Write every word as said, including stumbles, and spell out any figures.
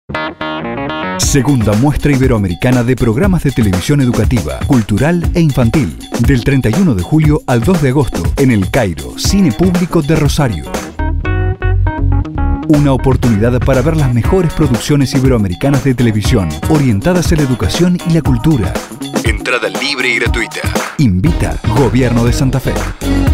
Segunda muestra iberoamericana de programas de televisión educativa, cultural e infantil, del treinta y uno de julio al dos de agosto, en el Cairo Cine Público de Rosario. Una oportunidad para ver las mejores producciones iberoamericanas de televisión, orientadas a la educación y la cultura. Entrada libre y gratuita. Invita Gobierno de Santa Fe.